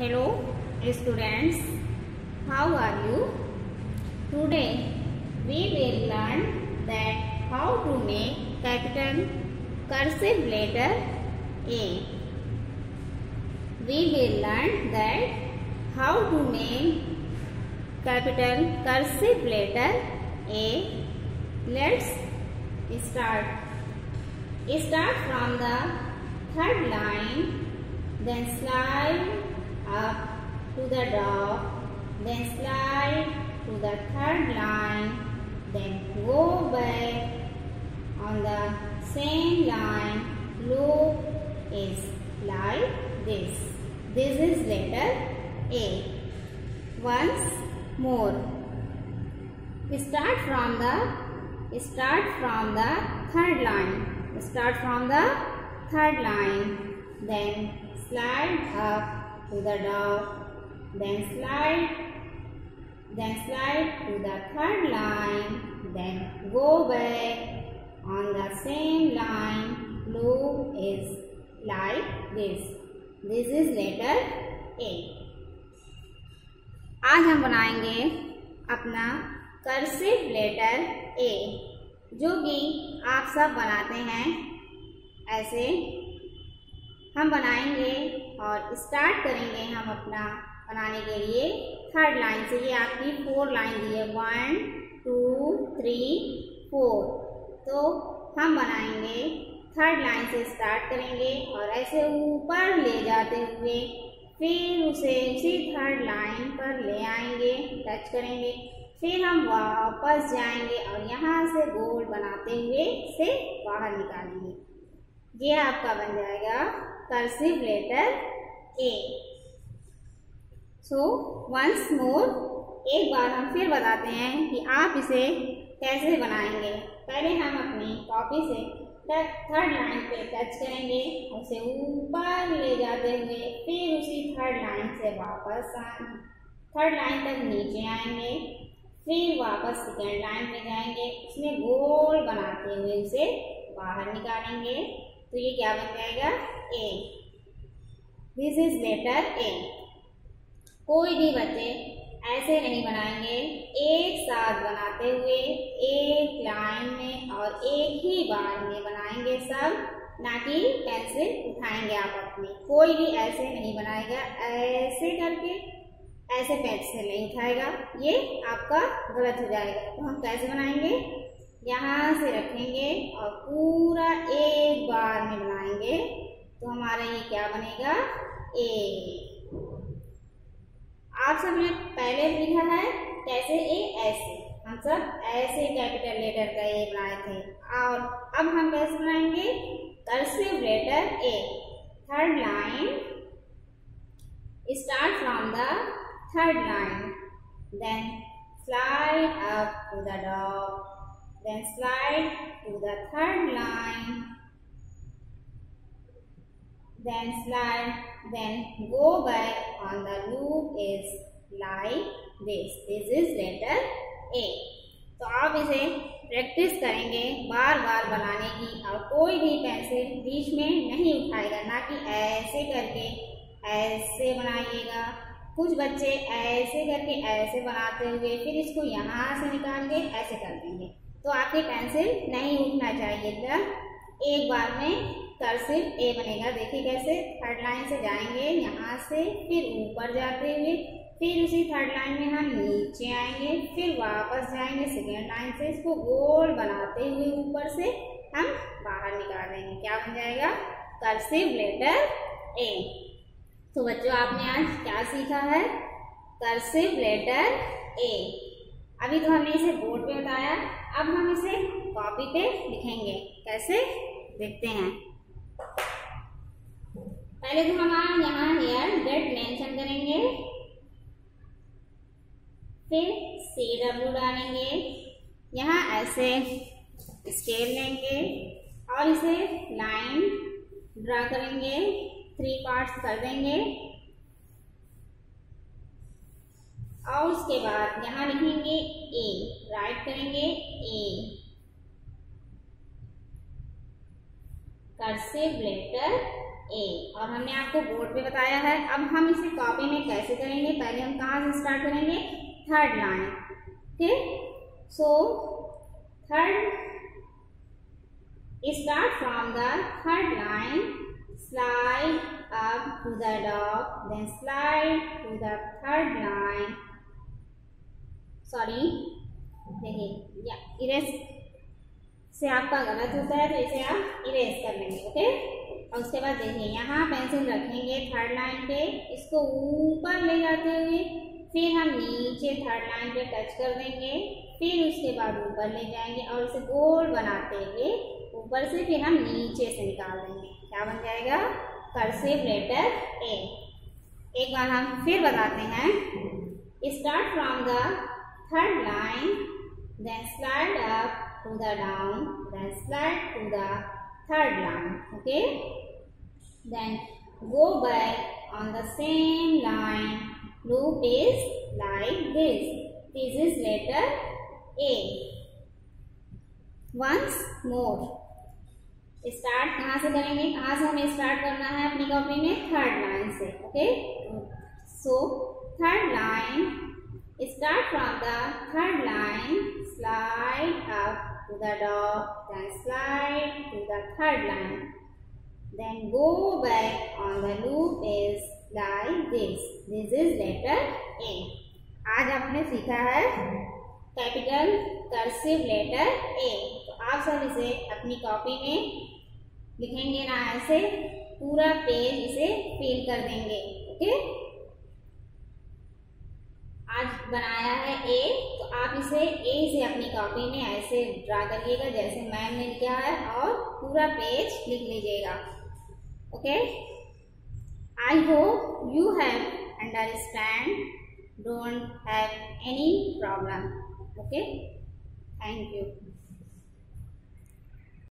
Hello students, how are you? Today we will learn that how to make capital cursive letter A. We will learn that how to make capital cursive letter A. Let's start. Start from the third line, then slide up to the dot, then slide to the third line, then go back on the same line. Loop is like this. This is letter A. Once more. Start from the third line. Start from the third line, then slide up to the dot, then slide to the third line, then go back on the same line. Loop is like this. This is letter A. आज हम बनाएंगे अपना cursive letter A, जो कि आप सब बनाते हैं। ऐसे हम बनाएंगे और स्टार्ट करेंगे हम अपना बनाने के लिए थर्ड लाइन से। ये आपकी 4 लाइन दी है, 1 2 3 4। तो हम बनाएंगे थर्ड लाइन से, स्टार्ट करेंगे और ऐसे ऊपर ले जाते हुए फिर उसे उसी थर्ड लाइन पर ले आएंगे, टच करेंगे, फिर हम वापस जाएंगे और यहाँ से गोल बनाते हुए इसे बाहर निकालेंगे। ये आपका बन जाएगा cursive letter A. So once more, एक बार हम फिर बताते हैं कि आप इसे कैसे बनाएंगे। पहले हम अपनी कॉपी से थर्ड लाइन पे टच करेंगे, उसे ऊपर ले जाते हुए फिर उसी थर्ड लाइन से वापस थर्ड लाइन तक नीचे आएंगे, फिर वापस सेकेंड लाइन पे जाएंगे, इसमें गोल बनाते हुए उसे बाहर निकालेंगे। तो ये क्या बन जाएगा? A. This is letter A. कोई भी बच्चे ऐसे नहीं बनाएंगे, एक साथ बनाते हुए एक लाइन में और एक ही बार में बनाएंगे सब, ना कि पेंसिल उठाएंगे आप अपनी। कोई भी ऐसे नहीं बनाएगा, ऐसे करके ऐसे पेंसिल नहीं उठाएगा, ये आपका गलत हो जाएगा। तो हम कैसे बनाएंगे? यहाँ से रखेंगे और पूरा एक बार में बनाएंगे, तो हमारा ये क्या बनेगा? A. आप सब ने पहले लिखा है कैसे? A ऐसे, हम सब ऐसे कैपिटल लेटर का A बनाए थे। और अब हम कैसे बनाएंगे? Cursive letter A। Third line, start from the third line, then slide up to the dot, then slide to the third line, then slide, then go back on the loop is like this. This is letter A. तो आप इसे practice करेंगे बार बार बनाने की, और कोई भी pencil बीच में नहीं उठाएगा, ना कि ऐसे करके ऐसे बनाइएगा। कुछ बच्चे ऐसे करके ऐसे बनाते हुए फिर इसको यहाँ से निकाल के ऐसे कर देंगे, तो आपकी पेंसिल नहीं उठना चाहिए। तब एक बार में कर्सिव A बनेगा। देखिए कैसे? थर्ड लाइन से जाएंगे यहाँ से, फिर ऊपर जाते हुए फिर उसी थर्ड लाइन में हम नीचे आएंगे, फिर वापस जाएंगे सेकेंड लाइन से, इसको गोल बनाते हुए ऊपर से हम बाहर निकाल देंगे। क्या बन जाएगा? Cursive letter A। तो बच्चों, आपने आज क्या सीखा है? Cursive letter A। अभी तो हमने इसे बोर्ड पे बताया, अब हम इसे कॉपी पे लिखेंगे। कैसे? देखते हैं। पहले तो हम यहाँ हेयर डेट मेंशन करेंगे, फिर CW डालेंगे, यहाँ ऐसे स्केल लेंगे और इसे लाइन ड्रा करेंगे, 3 पार्ट्स कर देंगे, और उसके बाद यहाँ लिखेंगे A, राइट करेंगे A, कर्सिव लेटर ए। और हमने आपको बोर्ड पे बताया है। अब हम इसे कॉपी में कैसे करेंगे, पहले हम कहाँ से स्टार्ट करेंगे, third line. Okay, so third, start from the third line, slide up to the dog, then slide to the third line. Sorry, देखिए या इरेज से आपका गलत होता है तो इसे आप इरेज कर लेंगे। ओके, और उसके बाद देखिए यहाँ पेंसिल रखेंगे थर्ड लाइन पे, इसको ऊपर ले जाते हुए फिर हम नीचे थर्ड लाइन पे टच कर देंगे, फिर उसके बाद ऊपर ले जाएंगे और उसे गोल बनाते हुए ऊपर से फिर हम नीचे से निकाल देंगे। क्या बन जाएगा, कर्सिव लेटर ए। एक बार हम फिर बताते हैं, start from the third line, then slide up to the down, then slide to the third line. Okay, then go back on the same line, loop is like this. This is letter A. Once more. Start कहाँ से करेंगे, कहाँ से हमें start करना है अपनी copy में, थर्ड लाइन से। Okay, so third line, start from the third line, slide up to the dog, then slide to the third line, then go back on the loop is like this. This is letter A. आज आपने सीखा है capital cursive letter A। तो आप सब इसे अपनी copy में लिखेंगे ना, ऐसे पूरा पेज इसे फिल कर देंगे। ओके, आज बनाया है A, तो आप इसे A से अपनी कॉपी में ऐसे ड्रा करिएगा जैसे मैम ने लिखा है और पूरा पेज लिख लीजिएगा। Okay, I hope you have understand, don't have any problem. Okay, thank you.